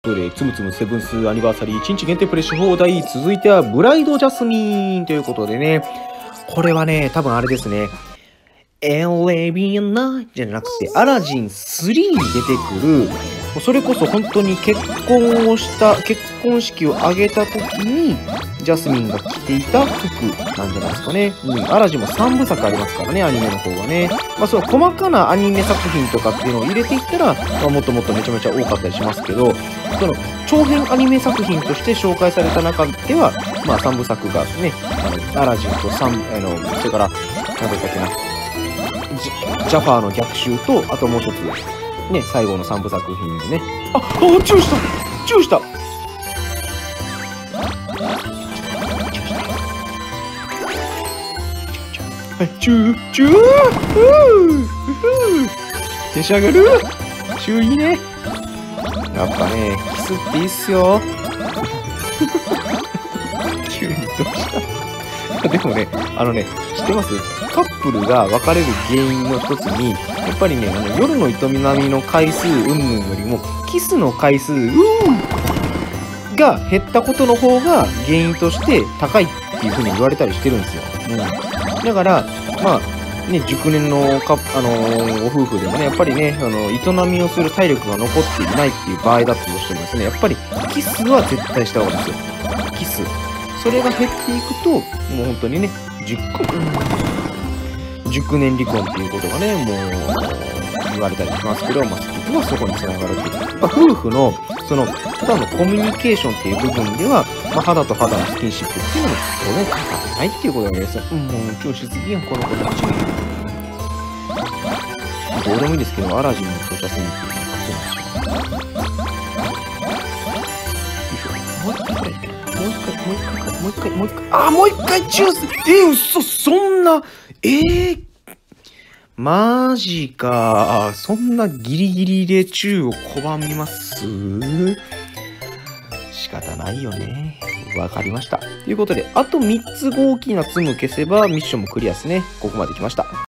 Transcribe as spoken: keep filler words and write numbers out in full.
ということで、つむつむセブンスアニバーサリーいちにち限定プレイし放題。続いては、ブライドジャスミンということでね、これはね、多分あれですね。エレビアナじゃなくて、アラジンスリーに出てくる、それこそ本当に結婚をした、結婚式を挙げた時に、ジャスミンが着ていた服なんじゃないですかね。うん、アラジンもさんぶさくありますからね、アニメの方はね。まあ、そう、細かなアニメ作品とかっていうのを入れていったら、まあ、もっともっとめちゃめちゃ多かったりしますけど、その、長編アニメ作品として紹介された中では、まあ、さんぶさくがね、あの、アラジンとさん、あの、それから、なんだったっけな、ジ, ジャファーの逆襲と、あともう一つ、ね、最後のさんぶさく品でね。あ、あ、チューしたチューしたはい、チューチューふぅふぅ召し上がるチューいいね。やっぱね、キスっていいっすよ。急にどうしたでもね、あのね、知ってます？カップルが別れる原因の一つに、やっぱりね、あの夜の営みの回数云々よりも、キスの回数、うーが減ったことの方が原因として高いっていう風に言われたりしてるんですよ。うん、だから、まあ、ね、熟年のカップ、あのー、ご夫婦でもね、やっぱりね、あの、営みをする体力が残っていないっていう場合だったとしてもですね、やっぱりキスは絶対した方がいいんですよ。キス。それが減っていくと、もう本当にね、じゅっこ、熟年離婚っていうことがね、もう言われたりしますけど、まあ、結局はそこにつながるっていう。まあ、夫婦の、その、ただのコミュニケーションっていう部分では、まあ、肌と肌のスキンシップっていうのも当然欠かせないっていうことですよ。うん、もう、今日しすぎやん、この子たち。どうでもいいですけど、アラジンの到着線っていうのはそうなんですよ。もう一回これ。もう一回、もう一回、もう一回、もう一回、あ、もう一回チュースえー、嘘、そんな、えー、マジか。そんなギリギリでチューを拒みます仕方ないよね。わかりました。ということで、あとみっつ大きなツム消せばミッションもクリアですね。ここまで来ました。